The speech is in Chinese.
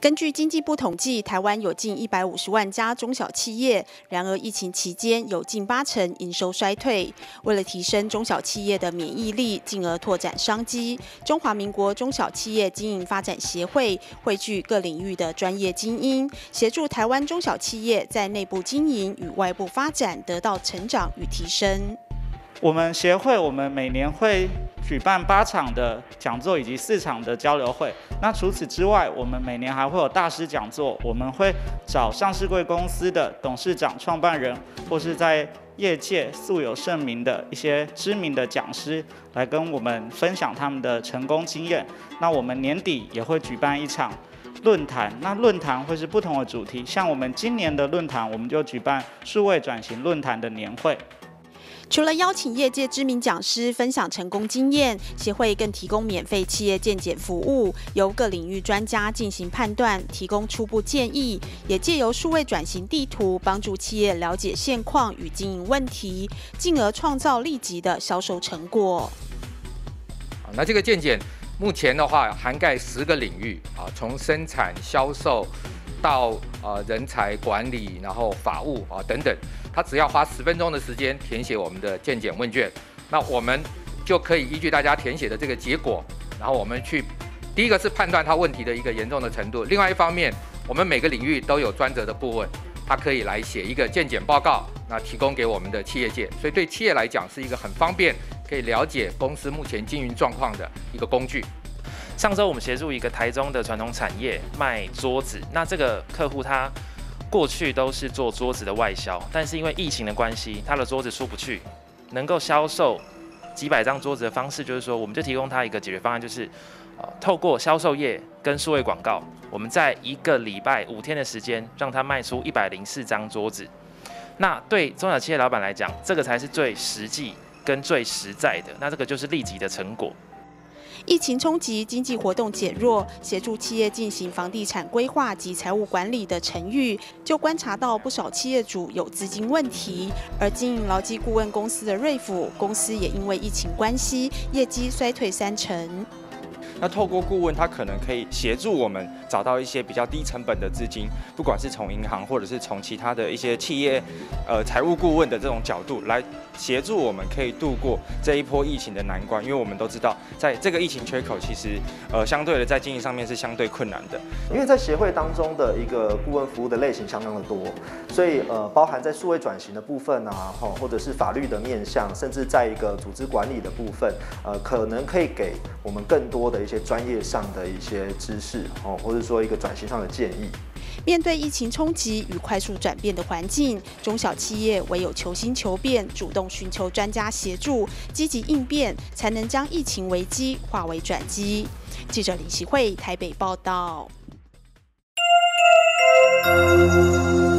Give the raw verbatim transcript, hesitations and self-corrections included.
根据经济部统计，台湾有近一百五十万家中小企业，然而疫情期间有近八成营收衰退。为了提升中小企业的免疫力，进而拓展商机，中华民国中小企业经营发展协会汇聚各领域的专业精英，协助台湾中小企业在内部经营与外部发展得到成长与提升。 我们协会，我们每年会举办八场的讲座以及四场的交流会。那除此之外，我们每年还会有大师讲座，我们会找上市柜公司的董事长、创办人，或是在业界素有盛名的一些知名的讲师，来跟我们分享他们的成功经验。那我们年底也会举办一场论坛，那论坛会是不同的主题，像我们今年的论坛，我们就举办数位转型论坛的年会。 除了邀请业界知名讲师分享成功经验，协会更提供免费企业健检服务，由各领域专家进行判断，提供初步建议，也借由数位转型地图帮助企业了解现况与经营问题，进而创造立即的销售成果。 那这个健检目前的话涵盖十个领域啊，从生产、销售到呃人才管理，然后法务啊等等。他只要花十分钟的时间填写我们的健检问卷，那我们就可以依据大家填写的这个结果，然后我们去第一个是判断他问题的一个严重的程度，另外一方面，我们每个领域都有专责的顾问，他可以来写一个健检报告，那提供给我们的企业界，所以对企业来讲是一个很方便，可以了解公司目前经营状况的一个工具。 上周我们协助一个台中的传统产业卖桌子，那这个客户他过去都是做桌子的外销，但是因为疫情的关系，他的桌子出不去，能够销售几百张桌子的方式，就是说，我们就提供他一个解决方案，就是呃，透过销售业跟数位广告，我们在一个礼拜五天的时间，让他卖出一百零四张桌子。那对中小企业老板来讲，这个才是最实际跟最实在的，那这个就是立即的成果。 疫情冲击，经济活动减弱，协助企业进行房地产规划及财务管理的陈玉，就观察到不少企业主有资金问题。而经营劳基顾问公司的瑞府公司，也因为疫情关系，业绩衰退三成。 那透过顾问，他可能可以协助我们找到一些比较低成本的资金，不管是从银行或者是从其他的一些企业，呃，财务顾问的这种角度来协助我们，可以度过这一波疫情的难关。因为我们都知道，在这个疫情缺口，其实呃相对的在经营上面是相对困难的。 因为在协会当中的一个顾问服务的类型相当的多，所以呃包含在数位转型的部分啊，或者是法律的面向，甚至在一个组织管理的部分，呃，可能可以给我们更多的一些。一些专业上的一些知识哦，或者说一个转型上的建议。 面对疫情冲击与快速转变的环境，中小企业唯有求新求变，主动寻求专家协助，积极应变，才能将疫情危机化为转机。记者林希慧台北报道。